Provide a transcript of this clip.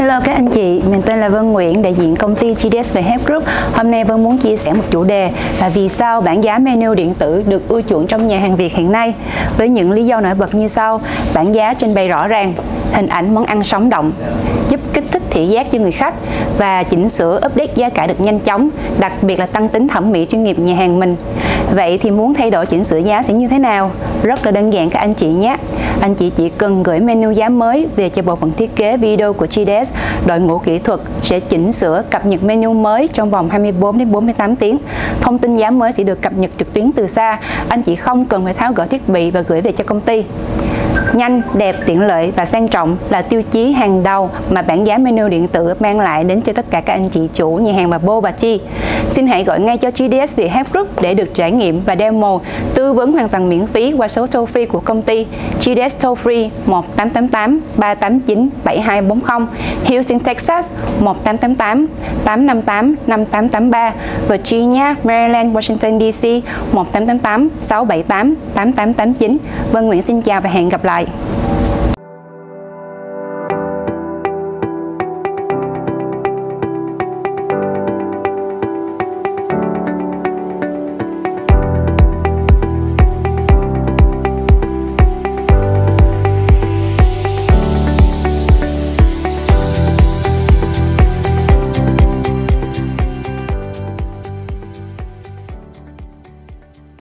Hello các anh chị, mình tên là Vân Nguyễn, đại diện công ty GDS về Help Group. Hôm nay Vân muốn chia sẻ một chủ đề là vì sao bảng giá menu điện tử được ưa chuộng trong nhà hàng Việt hiện nay. Với những lý do nổi bật như sau: bảng giá trình bày rõ ràng, hình ảnh món ăn sống động, giúp kích thích thị giác cho người khách và chỉnh sửa update giá cả được nhanh chóng, đặc biệt là tăng tính thẩm mỹ chuyên nghiệp nhà hàng mình. Vậy thì muốn thay đổi chỉnh sửa giá sẽ như thế nào? Rất là đơn giản các anh chị nhé. Anh chị chỉ cần gửi menu giá mới về cho bộ phận thiết kế video của GDS, đội ngũ kỹ thuật sẽ chỉnh sửa cập nhật menu mới trong vòng 24 đến 48 tiếng. Thông tin giá mới sẽ được cập nhật trực tuyến từ xa, anh chị không cần phải tháo gỡ thiết bị và gửi về cho công ty. Nhanh, đẹp, tiện lợi và sang trọng là tiêu chí hàng đầu mà bảng giá menu điện tử mang lại đến cho tất cả các anh chị chủ nhà hàng và Bo và Chi. Xin hãy gọi ngay cho GDS Việt Help Group để được trải nghiệm và demo, tư vấn hoàn toàn miễn phí qua số toll free của công ty GDS toll free 1888 389 7240, Houston, Texas 1888 858 5883, Virginia, Maryland, Washington DC 1888 678 8889. Vân Nguyễn xin chào và hẹn gặp lại.